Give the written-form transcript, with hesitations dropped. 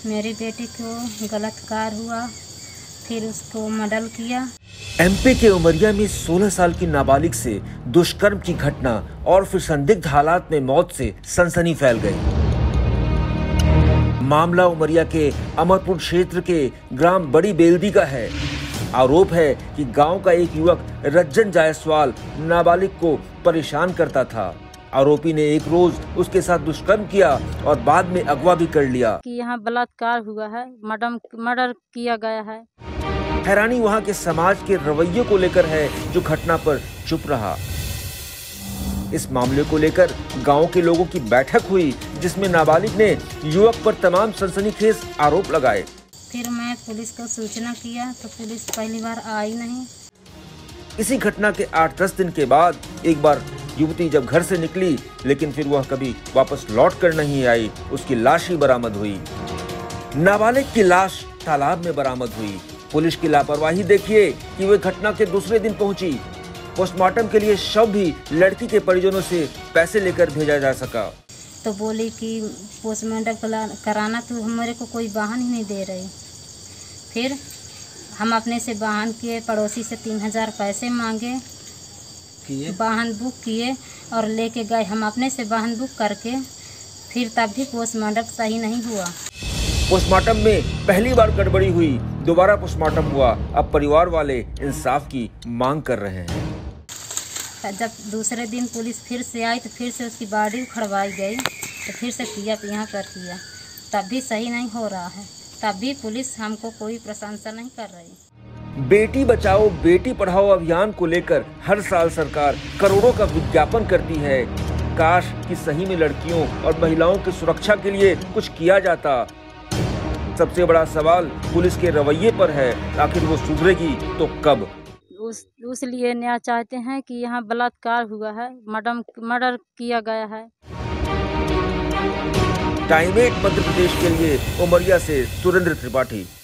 मेरी बेटी को गलत कार हुआ, फिर उसको मर्डर किया। एमपी के उमरिया में 16 साल की नाबालिग से दुष्कर्म की घटना और फिर संदिग्ध हालात में मौत से सनसनी फैल गई। मामला उमरिया के अमरपुर क्षेत्र के ग्राम बड़ी बेलदी का है। आरोप है कि गांव का एक युवक रज्जन जायसवाल नाबालिग को परेशान करता था। आरोपी ने एक रोज उसके साथ दुष्कर्म किया और बाद में अगवा भी कर लिया। कि यहाँ बलात्कार हुआ है, मर्डर किया गया है। हैरानी वहां के समाज के रवैये को लेकर है, जो घटना पर चुप रहा। इस मामले को लेकर गांव के लोगों की बैठक हुई, जिसमें नाबालिग ने युवक पर तमाम सनसनीखेज आरोप लगाए। फिर मैं पुलिस को सूचना किया तो पुलिस पहली बार आई नहीं। इसी घटना के 8-10 दिन के बाद एक बार युवती जब घर से निकली, लेकिन फिर वह कभी वापस लौट कर नहीं आई। उसकी लाश ही बरामद हुई। नाबालिग की लाश तालाब में बरामद हुई। पुलिस की लापरवाही देखिए कि वह घटना के दूसरे दिन पहुंची। पोस्टमार्टम के लिए शव भी लड़की के परिजनों से पैसे लेकर भेजा जा सका। तो बोली कि पोस्टमार्टम कराना, तो हमारे को कोई वाहन ही नहीं दे रही। फिर हम अपने से वाहन किए, पड़ोसी से 3000 पैसे मांगे, वाहन बुक किए और लेके गए। हम अपने से वाहन बुक करके फिर तब भी पोस्टमार्टम सही नहीं हुआ। पोस्टमार्टम में पहली बार गड़बड़ी हुई, दोबारा पोस्टमार्टम हुआ। अब परिवार वाले इंसाफ की मांग कर रहे हैं। जब दूसरे दिन पुलिस फिर से आई तो फिर से उसकी बॉडी उखड़वाई गई, तो फिर से यहाँ कर किया, तब भी सही नहीं हो रहा है। तब भी पुलिस हमको कोई प्रशंसा नहीं कर रही। बेटी बचाओ बेटी पढ़ाओ अभियान को लेकर हर साल सरकार करोड़ों का विज्ञापन करती है। काश कि सही में लड़कियों और महिलाओं की सुरक्षा के लिए कुछ किया जाता। सबसे बड़ा सवाल पुलिस के रवैये पर है। आखिर वो सुधरेगी तो कब? उस लिए न्याय चाहते हैं कि यहाँ बलात्कार हुआ है, मर्डर किया गया है। टाइम 8 मध्य प्रदेश के लिए उमरिया से सुरेंद्र त्रिपाठी।